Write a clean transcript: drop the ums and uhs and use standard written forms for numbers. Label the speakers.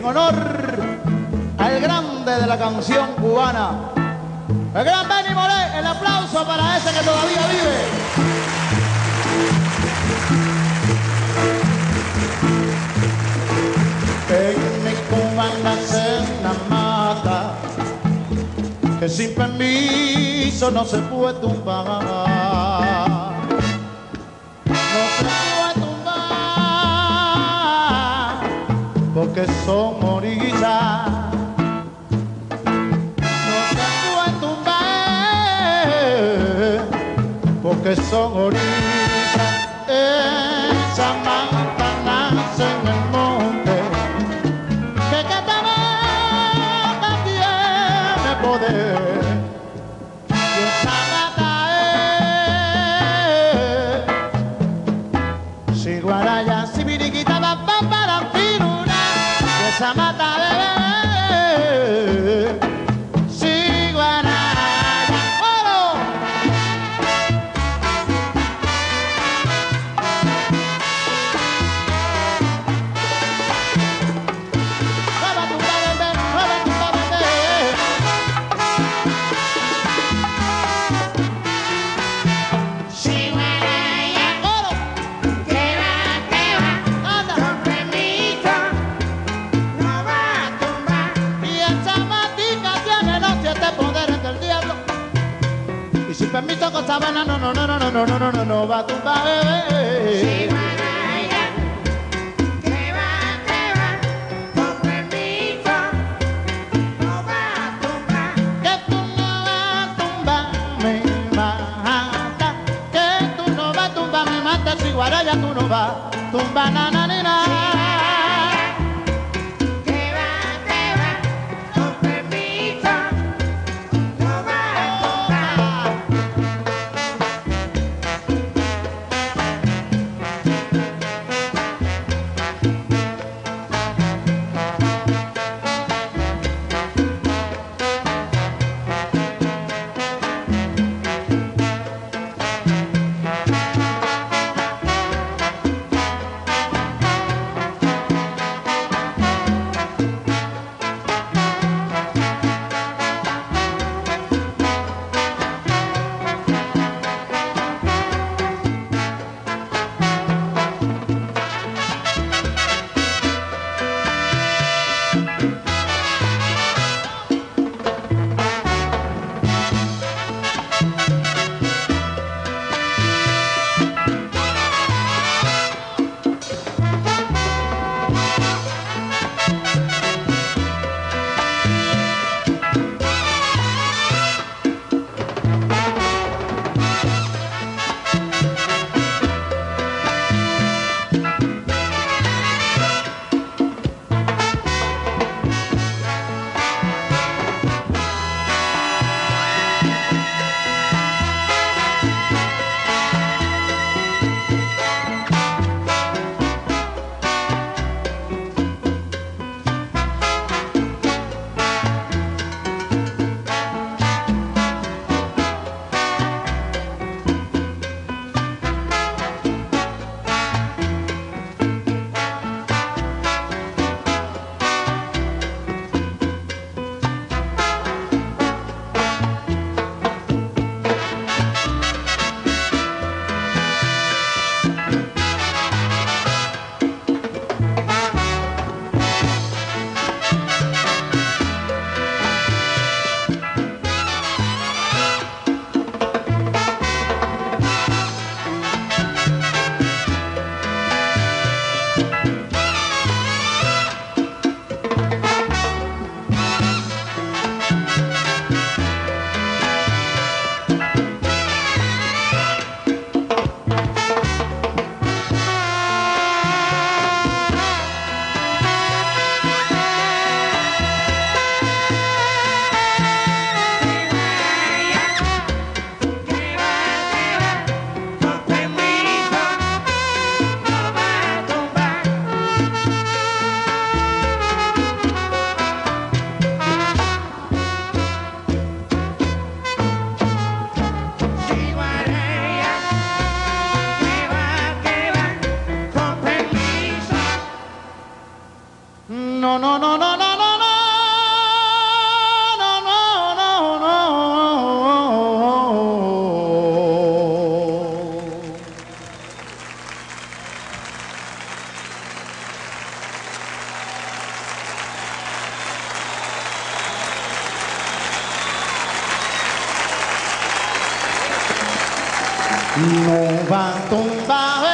Speaker 1: en honor al grande de la canción cubana, el gran Benny Moré. El aplauso para ese que todavía vive. En mi Cuba nace una mata que sin permiso no se puede tumbar. No se puede tumbar porque son orillas. No se puede tumbar porque son orillas. Esa mata nace en el monte que cada mata tiene poder. Y esa mata es si guaraya, si miriquita, va para piruna. Y esa mata es si guaraya. ¡Oro! ¡Mueva tu bebé! ¡Mueva tu bebé!
Speaker 2: Si guaraya,
Speaker 1: ¡Oro!
Speaker 2: que va,
Speaker 1: ¡Anda!
Speaker 2: con permiso, no va a tumbar.
Speaker 1: Y esa matica tiene los 7 poderes del diablo. Y sin permiso cosa buena, no va a tumbar,
Speaker 2: Si
Speaker 1: bebé.
Speaker 2: guaraya, que va, con permiso, no va a tumbar.
Speaker 1: Que tú no vas a tumbar, me mata. Que tú no vas a tumbar, me mata. Si guaraya tú no vas a tumbar, na.
Speaker 2: Que va, con permiso, no va a tumbar.
Speaker 1: no, no, no, no, no, no, no, no, no, no, no. No va a tumbar.